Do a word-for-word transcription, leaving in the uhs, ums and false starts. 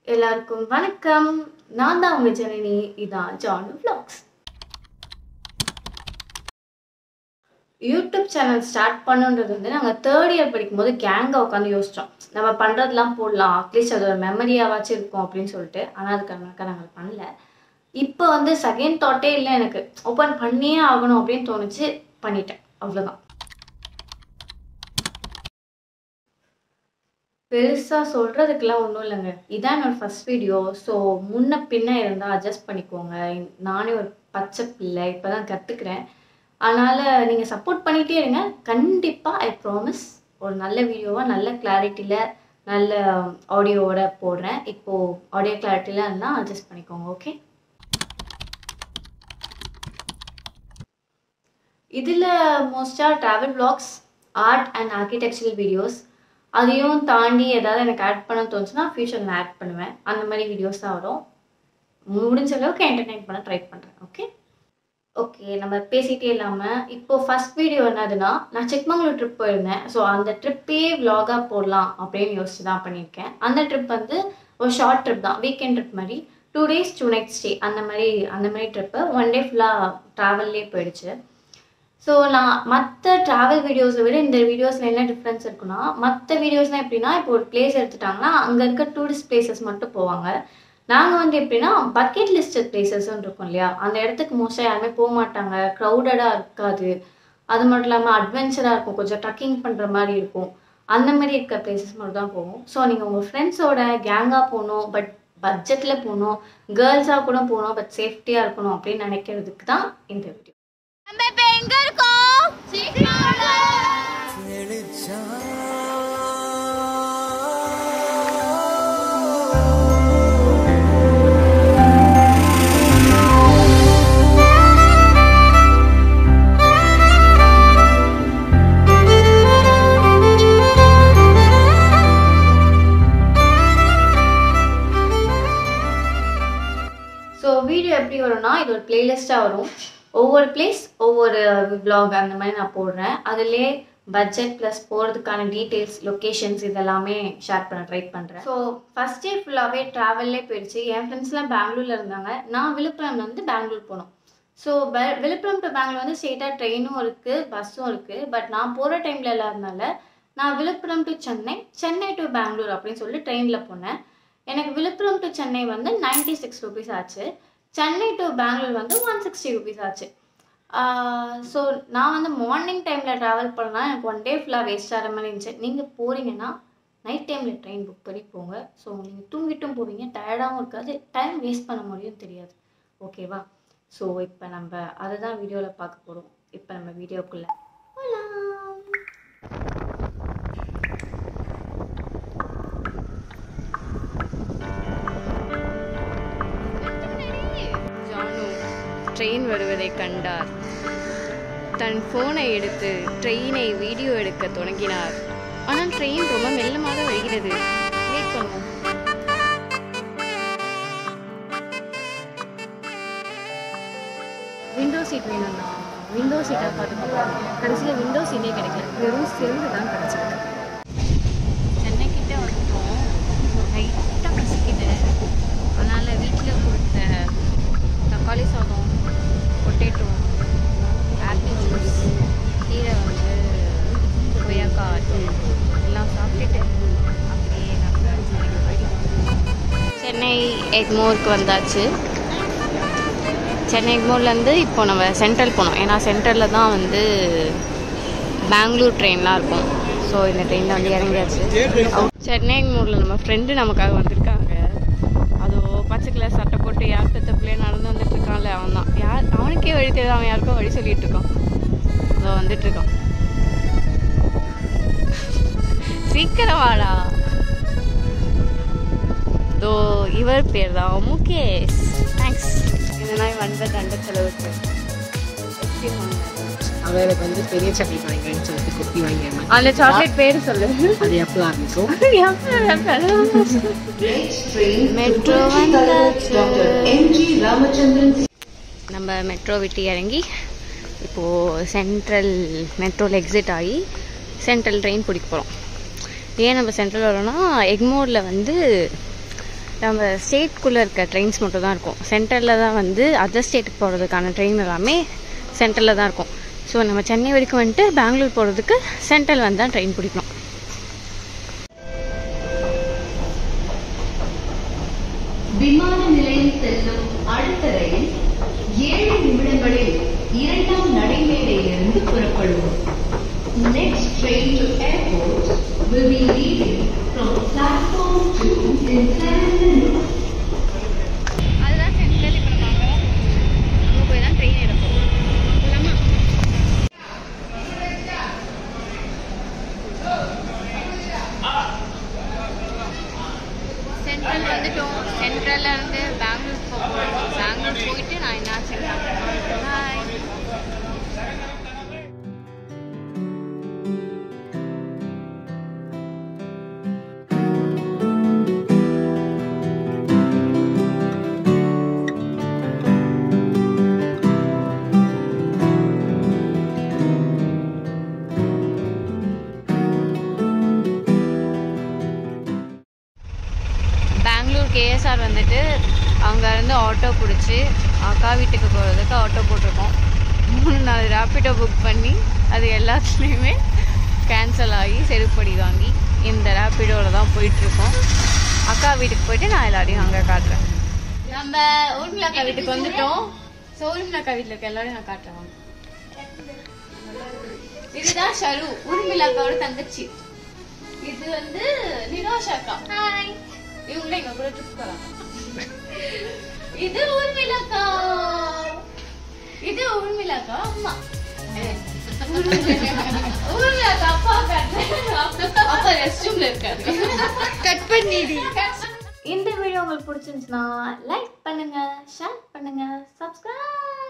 எல்லாருக்கும் வணக்கம். நான் தான் உங்க ஜனனி. இதான் ஜான் vlogs. யூடியூப் சேனல் ஸ்டார்ட் பண்ணுன்றது வந்து நாங்கள் தேர்ட் இயர் படிக்கும்போது கேங்காக உட்காந்து யோசித்தோம். நம்ம பண்ணுறதுலாம் போடலாம், அட்லீஸ்ட் அது ஒரு மெமரியாவாச்சும் இருக்கும் அப்படின்னு சொல்லிட்டு. ஆனால் அதுக்காக நாங்கள் பண்ணல. இப்போ வந்து செகண்ட் தாட்டே இல்லை, எனக்கு ஓப்பன் பண்ணியே ஆகணும் அப்படின்னு தோணுச்சு, பண்ணிட்டேன். அவ்வளோதான். பெருசாக சொல்கிறதுக்கெல்லாம் ஒன்றும் இல்லைங்க. இதான் என்னோடய ஃபஸ்ட் வீடியோ. ஸோ முன்ன பின்ன இருந்தால் அட்ஜஸ்ட் பண்ணிக்கோங்க. நானே ஒரு பச்சை பிள்ளை, இப்போ தான் கற்றுக்குறேன். அதனால் நீங்கள் சப்போர்ட் பண்ணிகிட்டே இருங்க. கண்டிப்பாக ஐ ப்ராமிஸ் ஒரு நல்ல வீடியோவாக நல்ல கிளாரிட்டியில் நல்ல ஆடியோவோட போடுறேன். இப்போது ஆடியோ கிளாரிட்டியில் இருந்தால் அட்ஜஸ்ட் பண்ணிக்கோங்க. ஓகே. இதில் மோஸ்ட்டாக travel vlogs, art and architectural videos, அதையும் தாண்டி ஏதாவது எனக்கு ஆட் பண்ண தோணுச்சுன்னா ஃபியூச்சரில் நான் ஆட் பண்ணுவேன். அந்த மாதிரி வீடியோஸ் தான் வரும். முடிஞ்ச அளவுக்கு என்டர்டெயின் பண்ண ட்ரை பண்ணுறேன். ஓகே ஓகே நம்ம பேசிகிட்டே இல்லாமல் இப்போது ஃபஸ்ட் வீடியோ என்னதுன்னா, நான் சிக்மங்களூர் ட்ரிப் போயிருந்தேன். ஸோ அந்த ட்ரிப்பே vlog-ஆ போடலாம் அப்படின்னு யோசிச்சு தான் பண்ணியிருக்கேன். அந்த ட்ரிப் வந்து ஒரு ஷார்ட் ட்ரிப் தான், வீக்கெண்ட் ட்ரிப் மாதிரி. Two days two night stay அந்த மாதிரி அந்த மாதிரி ட்ரிப்பு. ஒன் டே ஃபுல்லாக ட்ராவல்லே போயிடுச்சு. ஸோ நான் மற்ற ட்ராவல் வீடியோஸை விட இந்த வீடியோஸில் என்ன டிஃப்ரென்ஸ் இருக்குன்னா, மற்ற வீடியோஸ்லாம் எப்படின்னா, இப்போ ஒரு பிளேஸ் எடுத்துட்டாங்கன்னா அங்கே இருக்க டூரிஸ்ட் பிளேசஸ் மட்டும் போவாங்க. நாங்கள் வந்து எப்படின்னா பக்கெட் லிஸ்டட் பிளேசஸ்ன்னு இருக்கும் இல்லையா, அந்த இடத்துக்கு மோஸ்ட்டாக யாருமே போக மாட்டாங்க, க்ரௌடடாக இருக்காது. அது மட்டும் இல்லாமல் அட்வென்ச்சராக இருக்கும், கொஞ்சம் ட்ரக்கிங் பண்ணுற மாதிரி இருக்கும். அந்த மாதிரி இருக்க பிளேசஸ் மட்டும் தான் போவோம். ஸோ நீங்கள் உங்கள் ஃப்ரெண்ட்ஸோட கேங்காக போகணும், பட் பட்ஜெட்டில் போகணும், கேர்ள்ஸாக கூட போகணும், பட் சேஃப்டியாக இருக்கணும் அப்படின்னு நினைக்கிறதுக்கு தான் இந்த வீடியோ. நம்ம இப்ப எங்க இருக்கோம்? சிக்மகளூர். ஸோ வீடியோ எப்படி வரும்னா, இது ஒரு பிளேலிஸ்ட்டாக வரும். ஒவ்வொரு பிளேஸ் ஒவ்வொரு vlog அந்த மாதிரி நான் போடுறேன். அதுலேயே பட்ஜெட் ப்ளஸ் போகிறதுக்கான டீட்டெயில்ஸ், லொக்கேஷன்ஸ் இதெல்லாமே ஷேர் பண்ண ட்ரை பண்ணுறேன். ஸோ ஃபஸ்ட் டே ஃபுல்லாகவே ட்ராவல்லே போயிடுச்சு. என் ஃப்ரெண்ட்ஸ்லாம் பெங்களூரில் இருந்தாங்க, நான் விழுப்புரம்லேருந்து பெங்களூர் போனோம். ஸோ பெ விழுப்புரம் டு பெங்களூர் வந்து ஸ்ட்ரெயிட்டாக ட்ரெயினும் இருக்குது, பஸ்ஸும் இருக்குது. பட் நான் போகிற டைமில் இல்லாதனால நான் விழுப்புரம் டு சென்னை, சென்னை டு பெங்களூர் அப்படின்னு சொல்லி ட்ரெயினில் போனேன். எனக்கு விழுப்புரம் டு சென்னை வந்து நைன்ட்டி சிக்ஸ் ருபீஸ் ஆச்சு. சென்னை டு பெங்களூர் வந்து ஒன் சிக்ஸ்டி ருபீஸ் ஆச்சு. ஸோ நான் வந்து மார்னிங் டைமில் ட்ராவல் பண்ணால் எனக்கு ஒன் டே ஃபுல்லாக வேஸ்ட் ஆகிற மாதிரி இருந்துச்சு. நீங்கள் போகிறீங்கன்னா நைட் டைமில் ட்ரெயின் புக் பண்ணி போங்க. ஸோ நீங்கள் தூங்கிட்டும் போவீங்க, டயர்டாகவும் இருக்காது, டைம் வேஸ்ட் பண்ண முடியும் தெரியாது. ஓகேவா? ஸோ இப்போ நம்ம அதை தான் வீடியோவில் பார்க்க போகிறோம். இப்போ நம்ம வீடியோக்குள்ளே போகலாம். ட்ரெயின் வருவதை கண்டார். தன் ஃபோனை எடுத்து ட்ரெயினை வீடியோ எடுக்க தொடங்கினார். ஆனால் ட்ரெயின் ரொம்ப மெல்லமாக வருகிறது. வெயிட் பண்ணுவோம். விண்டோ சீட் வேணும்னா விண்டோ சீட்டாக பார்த்து பார்க்கலாம். கடைசியில் விண்டோ சீட்டே கிடைக்கல, வெறும் செல்லு தான் கிடச்சிருக்கு. சென்னை கிட்ட வந்துட்டோம். லைட்டாக பசிக்குது. அதனால் வீட்டில் கொடுத்த தக்காளி சாதம், பொட்டேட்டோ, ஆப்பிள் ஜூஸ், கீரை வந்து கொய்யாக்காய் எல்லாம் சாப்பிட்டுட்டு அப்படியே நாங்கள் சென்னை எக்மோருக்கு வந்தாச்சு. சென்னை எக்மோர்லேருந்து இப்போ நம்ம சென்ட்ரல் போனோம். ஏன்னா சென்ட்ரலில் தான் வந்து பெங்களூர் ட்ரெயின்லாம் இருக்கும். ஸோ இந்த ட்ரெயினில் வந்து இறங்கியாச்சு. சென்னை எக்மோரில் நம்ம ஃப்ரெண்டு நமக்காக வந்திருக்காங்க. அதோ பச்சை கலர் சட்டை போட்டு யார் பெற்ற பிள்ளைய நடந்து வந்துட்டு இருக்கான்ல, அவன் தான். யார் அவனுக்கே வழி தெரியாது, அவன் யாருக்கும் வழி சொல்லிட்டு இருக்கான். அதோ வந்துட்டு இருக்கான். சீக்கிரம் வாடா. தோ இவர் பேர் தான் முகேஷ். தேங்க்ஸ். இதனா வந்த தண்ட செலவுக்கு அவளுக்கு வந்து பெரிய சாக்லேட் வாங்கிக்கிறேன்னு சொல்லிட்டு குட்டி வாங்கிடுவேன். அந்த சாக்லேட் பேர் சொல்லு. அது எப்போ ஆரம்பிக்கும்? மெட்ரோ நம்ம மெட்ரோ விட்டு இறங்கி இப்போது சென்ட்ரல் மெட்ரோவில் எக்ஸிட் ஆகி சென்ட்ரல் ட்ரெயின் பிடிக்க போகிறோம். ஏன் நம்ம சென்ட்ரல் வரோன்னா, எக்மோரில் வந்து நம்ம ஸ்டேட்குள்ளே இருக்க ட்ரெயின்ஸ் மட்டும் தான் இருக்கும். சென்ட்ரலில் தான் வந்து அதர் ஸ்டேட்டுக்கு போகிறதுக்கான ட்ரெயின் எல்லாமே சென்ட்ரலில் தான் இருக்கும். ஸோ நம்ம சென்னை வரைக்கும் வந்துட்டு பெங்களூர் போகிறதுக்கு சென்ட்ரல் வந்து தான் ட்ரெயின் பிடிக்கணும். விமான நிலையம் செல்லும் அடுத்த ரயில் ஏழு நிமிடங்களில் இரண்டாம் நடைமேடையிலிருந்து புறப்படும். Next train to airport will be leaving from platform two in seven minutes. அதுதான் சென்ட்ரல். இப்போ நம்ம அங்கே அங்கே போய் தான் ட்ரெயின் எடுப்போம். சென்ட்ரல் வந்துட்டோம். சென்ட்ரல்ல இருந்து பெங்களூர் போகிறோம். பெங்களூர் போயிட்டு நான் என்ன சென்ட்ரல் ஹாய் கேஎஸ்ஆர் வந்துட்டு அங்கேருந்து ஆட்டோ பிடிச்சி அக்கா வீட்டுக்கு போகிறதுக்கு ஆட்டோ போட்டிருக்கோம். மூணு நாலு ரேப்பிடோ புக் பண்ணி அது எல்லாத்துலேயுமே கேன்சல் ஆகி செருப்படி வாங்கி இந்த ரேப்பிடோவில் தான் போயிட்டுருக்கோம். அக்கா வீட்டுக்கு போயிட்டு நான் எல்லாரையும் அங்கே காட்டுறேன். நம்ம ஊர்மிளா அக்கா வீட்டுக்கு வந்துட்டோம். ஸோ ஊர்மிளா அக்கா வீட்டில் இருக்க எல்லாரையும் நான் காட்டுறேன். இதுதான் ஷரு, ஊர்மிளா அக்காவோட தங்கச்சி. இது வந்து நிரோஷா அக்கா. ஹாய். இவங்களே எங்க கூட ட்ரிப் போறாங்க. இது ஊர்மிளாக்கா. இது ஊர்மிளாக்கா அம்மா. ஊர்மிளாக்கா அப்பா அப்பா ரெஸ்ட் ரூம்ல இருக்காரு. கட் பண்ணிடி. இந்த வீடியோ உங்களுக்கு பிடிச்சிருந்துச்சுன்னா லைக் பண்ணுங்க, ஷேர் பண்ணுங்க, சப்ஸ்கிரைப்